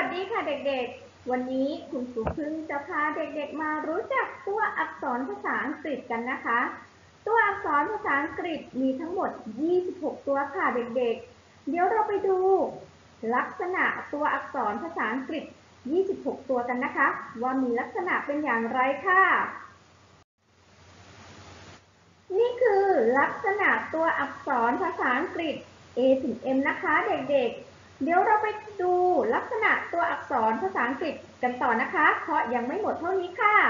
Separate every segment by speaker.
Speaker 1: ดีค่ะเด็กๆวันนี้คุณครูพึ่งจะพาเด็กๆมารู้จักตัวอักษรภาษาอังกฤษกันนะคะตัวอักษรภาษาอังกฤษมีทั้งหมด26ตัวค่ะเด็กๆเดี๋ยวเราไปดูลักษณะตัวอักษรภาษาอังกฤษ26ตัวกันนะคะว่ามีลักษณะเป็นอย่างไรค่ะนี่คือลักษณะตัวอักษรภาษาอังกฤษ A ถึง M นะคะเด็กๆเดี๋ยวเราไปดูลักษณะตัวอักษรภาษาอังกฤษกันต่อนะคะเพราะยังไม่หมดเท่านี้ค่ะ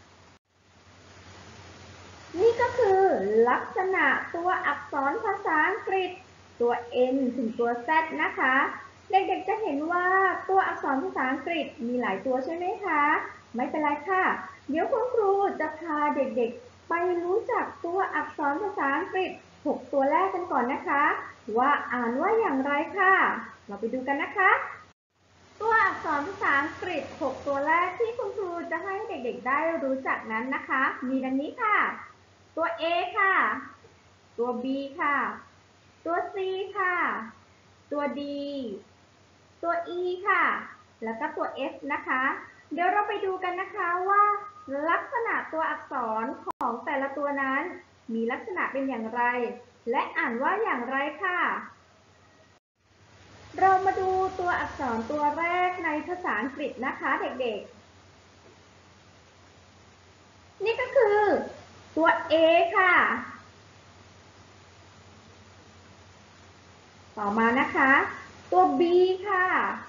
Speaker 1: นี่ก็คือลักษณะตัวอักษรภาษาอังกฤษตัว N ถึงตัว Z นะคะเด็กๆจะเห็นว่าตัวอักษรภาษาอังกฤษมีหลายตัวใช่ไหมคะไม่เป็นไรค่ะเดี๋ยวคุณครูจะพาเด็กๆไปรู้จักตัวอักษรภาษาอังกฤษ6ตัวแรกกันก่อนนะคะว่าอ่านว่าอย่างไรค่ะเราไปดูกันนะคะตัวอักษรภาษาอังกฤษ6ตัวแรกที่คุณครูจะให้เด็กๆได้รู้จักนั้นนะคะมีดังนี้ค่ะตัว A ค่ะตัว B ค่ะตัว C ค่ะตัว D ตัว E ค่ะแล้วก็ตัว F นะคะเดี๋ยวเราไปดูกันนะคะว่าลักษณะตัวอักษรของแต่ละตัวนั้นมีลักษณะเป็นอย่างไรและอ่านว่าอย่างไรค่ะเรามาดูตัวอักษรตัวแรกในภาษาอังกฤษนะคะเด็กๆนี่ก็คือตัว A ค่ะต่อมานะคะตัว B ค่ะ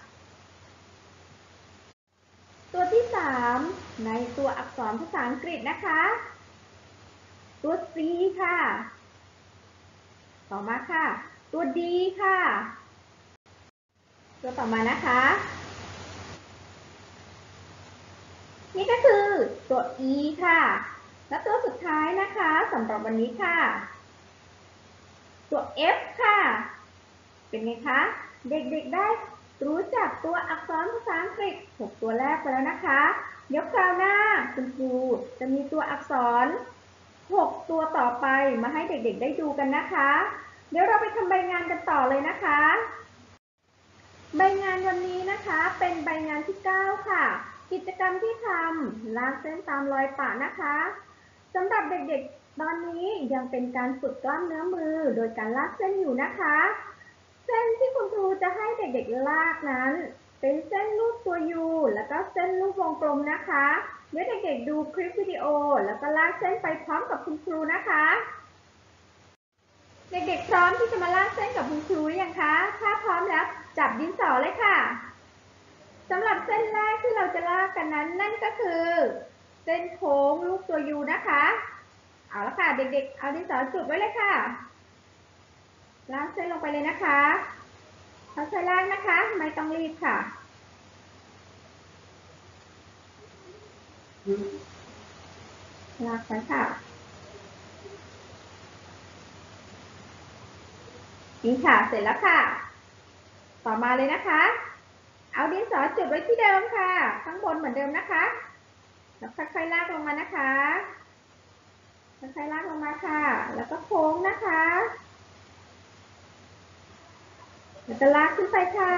Speaker 1: ตัวที่3ในตัวอักษรภาษาอังกฤษนะคะตัว C ค่ะต่อมาค่ะตัว D ค่ะตัวต่อมานะคะนี่ก็คือตัว E ค่ะและตัวสุดท้ายนะคะสำหรับวันนี้ค่ะตัว F ค่ะเป็นไงคะเด็กๆได้รู้จักตัวอักษรภาษาอังกฤษ6ตัวแรกไปแล้วนะคะเดี๋ยวคราวหน้าคุณครูจะมีตัวอักษร6ตัวต่อไปมาให้เด็กๆได้ดูกันนะคะเดี๋ยวเราไปทำใบงานกันต่อเลยนะคะใบงานวันนี้นะคะเป็นใบงานที่9ค่ะกิจกรรมที่ทำลากเส้นตามรอยปะนะคะสำหรับเด็กๆตอนนี้ยังเป็นการฝึกกล้ามเนื้อมือโดยการลากเส้นอยู่นะคะเส้นที่คุณครูจะให้เด็กๆลากนั้นเป็นเส้นรูปตัวยูแล้วก็เส้นรูปวงกลมนะคะเดี๋ยวเด็กๆดูคลิปวิดีโอแล้วก็ลากเส้นไปพร้อมกับคุณครูนะคะเด็กๆพร้อมที่จะมาลากเส้นกับคุณครูหรือยังคะถ้าพร้อมแล้วจับดินสอเลยค่ะสำหรับเส้นแรกที่เราจะลากกันนั้นนั่นก็คือเส้นโค้งรูปตัวยูนะคะเอาละค่ะเด็กๆเอาดินสอจุดไว้เลยค่ะลากเส้นลงไปเลยนะคะค่อยๆลากนะคะไม่ต้องรีบค่ะลากไปค่ะนี่ค่ะเสร็จแล้วค่ะต่อมาเลยนะคะเอาดินสอจุดไว้ที่เดิมค่ะข้างบนเหมือนเดิมนะคะแล้วค่อยๆลากลงมานะคะค่อยๆลากลงมาค่ะแล้วก็โค้งนะคะแล้วก็ลากขึ้นไปค่ะ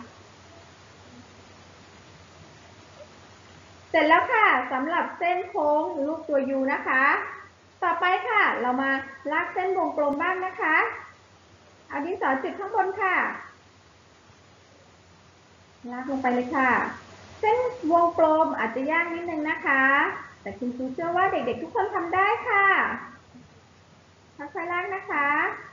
Speaker 1: เสร็จแล้วค่ะสำหรับเส้นโค้งรูปตัวยูนะคะต่อไปค่ะเรามาลากเส้นวงกลมบ้างนะคะเอาดินสอจุดข้างบนค่ะลากลงไปเลยค่ะเส้นวงกลมอาจจะยากนิดนึงนะคะแต่คุณครูเชื่อว่าเด็กๆทุกคนทำได้ค่ะค่อยๆลากนะคะ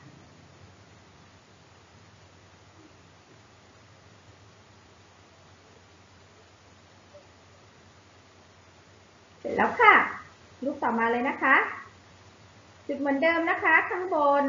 Speaker 1: เสร็จแล้วค่ะรูปต่อมาเลยนะคะจุดเหมือนเดิมนะคะข้างบน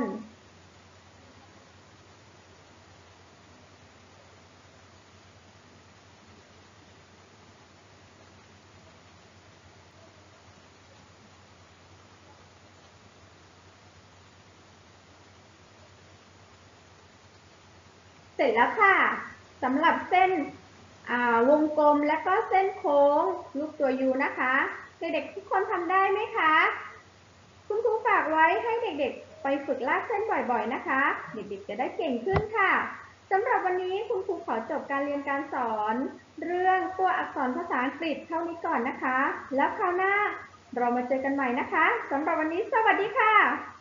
Speaker 1: เสร็จแล้วค่ะสำหรับเส้นวงกลมและก็เส้นโค้งรูปตัวยูนะคะเด็กๆทุกคนทำได้ไหมคะคุณครูฝากไว้ให้เด็กๆไปฝึกลากเส้นบ่อยๆนะคะเด็กๆจะได้เก่งขึ้นค่ะสำหรับวันนี้คุณครูขอจบการเรียนการสอนเรื่องตัวอักษรภาษาอังกฤษเท่านี้ก่อนนะคะ แล้วคราวหน้าเรามาเจอกันใหม่นะคะสำหรับวันนี้สวัสดีค่ะ